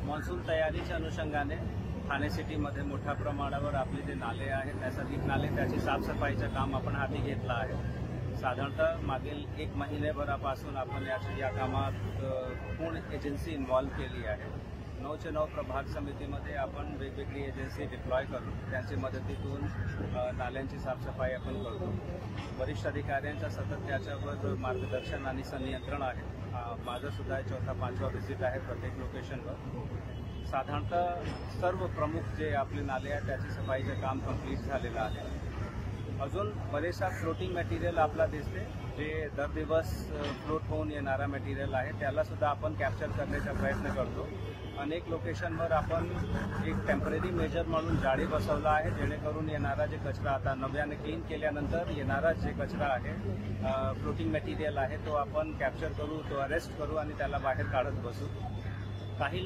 Monsoon तयारीच्या अनुषंगाने ठाणे सिटीमध्ये मोठ्या प्रमाणावर आपले जे नाले आहेत, नैसर्गिक नाले, त्याची साफसफाईचं काम आपण हाती घेतलं आहे। साधारणतः मागील 1 महिन्याभरापासून आपण या कामात पूर्ण एजन्सी इन्व्हॉल्व केली आहे। 9च्या 9 प्रभाग समितीमध्ये आपण वेगवेगळी एजन्सी डिप्लॉय करून त्यांच्या मदतीतून नाल्यांची साफसफाई आपण करतो। वरिष्ठ अधिकाऱ्यांचा सतत त्याच्यावर मार्गदर्शन आणि संनियंत्रण आहे। माझं सुद्धा 4था-5वा व्हिजिट आहे प्रत्येक लोकेशनवर। साधारणतः सर्व प्रमुख जे आपले नाले आहेत त्याची सफाईचं काम कंप्लीट झालेलं आहे। अजून बरेचसा फ्लोटिंग मटेरियल आपला दिसते, जे दर दिवस फ्लोट होऊन येणारा मटेरियल आहे, त्याला सुद्धा आपण कॅप्चर करण्याचा प्रयत्न करतो। अनेक लोकेशनवर आपण एक टेम्पररी मेजर म्हणून जाळी बसवला आहे, जेणेकरून येणारा जे कचरा आता नव्याने क्लीन केल्यानंतर येणारा जे कचरा आहे, फ्लोटिंग मटेरियल आहे, तो आपण कॅप्चर करू, तो अरेस्ट करू आणि त्याला बाहेर काढत बसू। काही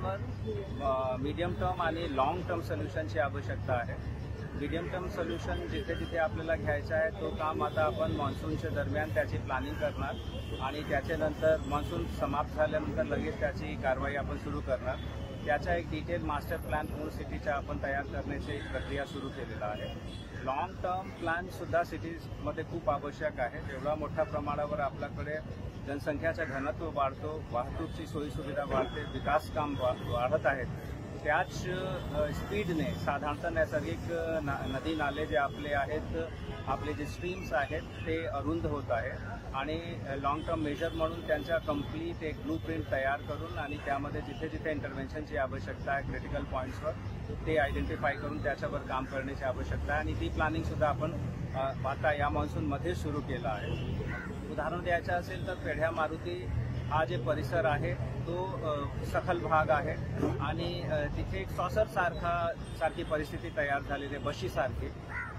लोकेशनवर मीडियम टर्म आणि लॉंग टर्म सोल्युशनची आवश्यकता आहे। मीडियम टर्म सोल्युशन जिथे जिथे आपल्याला घ्यायचं आहे तो काम आता आपण मान्सूनच्या दरम्यान त्याची प्लॅनिंग करणार आणि त्याच्यानंतर मान्सून समाप्त झाल्यानंतर लगेच त्याची कारवाई आपण सुरू करणार। त्याचा एक डिटेल मास्टर प्लॅन पूर्ण सिटीचा आपण तयार करण्याची एक प्रक्रिया सुरू केलेला आहे। लॉंग टर्म प्लॅनसुद्धा सिटीजमध्ये खूप आवश्यक आहे। जेवढा मोठ्या प्रमाणावर आपल्याकडे जनसंख्याचं घनत्व वाढतो, वाहतूकची सोयीसुविधा वाढते, विकास काम वाढत आहेत, त्याच स्पीडने साधारणतः नैसर्गिक नदी नाले जे आपले आहेत, आपले जे स्ट्रीम्स आहेत, ते अरुंद होत आहे आणि लॉंग टर्म मेजर म्हणून त्यांचा कंप्लीट एक ब्लूप्रिंट तयार करून आणि त्यामध्ये जिथे जिथे इंटरव्हेन्शनची आवश्यकता आहे क्रिटिकल पॉईंट्सवर ते आयडेंटिफाय करून त्याच्यावर काम करण्याची आवश्यकता आहे आणि ती प्लॅनिंगसुद्धा आपण आता या मान्सूनमध्ये सुरू केलं आहे। उदाहरण द्यायचं असेल तर पेढ्या मारुती हा जे परिसर आहे तो सखल भाग आहे आणि तिथे एक सॉसर सारखी परिस्थिती तयार झालेली आहे, बशीसारखी।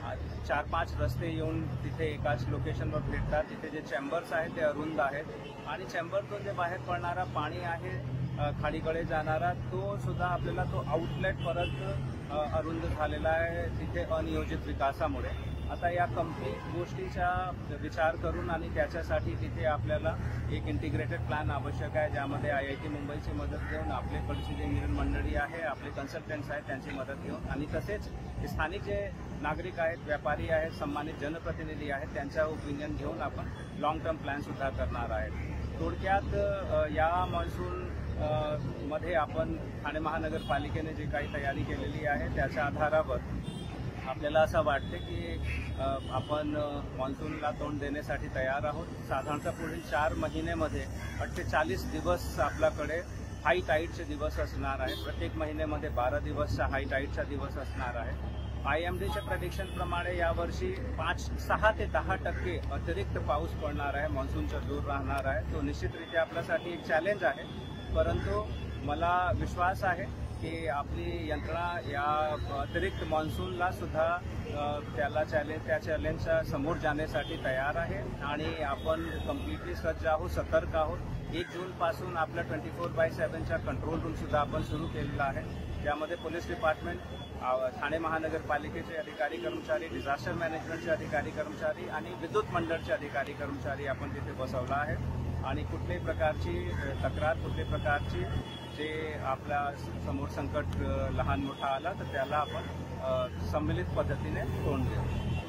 4-5 रस्ते येऊन तिथे एकाच लोकेशनवर भेटतात। तिथे जे चेंबर्स आहेत ते अरुंद आहेत आणि चेंबरतून जे बाहेर पडणारा पाणी आहे खाडीकडे जाणारा, तो सुद्धा आपल्याला तो आउटलेट परत अरुंद झालेला आहे तिथे अनियोजित विकासामुळे। आता या कंप्लीट गोष्टीचा विचार करून आणि त्याच्यासाठी तिथे आपल्याला एक इंटिग्रेटेड प्लॅन आवश्यक आहे, ज्यामध्ये IIT मुंबईची मदत घेऊन आपल्याकडची जे इंजिनियर मंडळी आहे, आपले कन्सल्टंट्स आहेत, त्यांची मदत घेऊन आणि तसेच स्थानिक जे नागरिक आहेत, व्यापारी आहेत, सन्मानित जनप्रतिनिधी आहेत, त्यांचा ओपिनियन घेऊन आपण लॉंग टर्म प्लॅनसुद्धा करणार आहेत। थोडक्यात या मान्सून मध्ये आपण ठाणे महानगरपालिकेने जी काही तयारी केलेली आहे त्याच्या आधारावर आपल्याला असं वाटते की आपण मान्सूनला तोंड देण्यासाठी तयार आहोत। साधारणतः पुढील 4 महिन्यामध्ये 48 दिवस आपल्याकडे हाय टाईडचे दिवस असणार आहे। प्रत्येक महिन्यामध्ये 12 दिवसचा हाय टाईडचा दिवस असणार आहे। IMDच्या प्रेडिक्शनप्रमाणे यावर्षी 6 ते 10% अतिरिक्त पाऊस पडणार आहे, मान्सूनचा जोर राहणार आहे। तो निश्चितरित्या आपल्यासाठी एक चॅलेंज आहे, परंतु मला विश्वास आहे की आपली यंत्रणा या अतिरिक्त मान्सूनला सुद्धा त्या चॅलेंजच्या समोर जाण्यासाठी तयार आहे आणि आपण कम्प्लिटली सज्ज आहोत, सतर्क आहोत। 1 जूनपासून आपल्या 24/7चा कंट्रोल रूमसुद्धा आपण सुरू केलेला आहे, ज्यामध्ये पोलीस डिपार्टमेंट, ठाणे महानगरपालिकेचे अधिकारी कर्मचारी, डिझास्टर मॅनेजमेंटचे अधिकारी कर्मचारी आणि विद्युत मंडळचे अधिकारी कर्मचारी आपण तिथे बसवला आहे आणि कुठल्याही प्रकारची तक्रार, कुठल्याही प्रकारची जे आपल्या समोर संकट लहान मोठा आला तर त्याला आपण सम्मिलित पद्धतीने तोंड देऊ।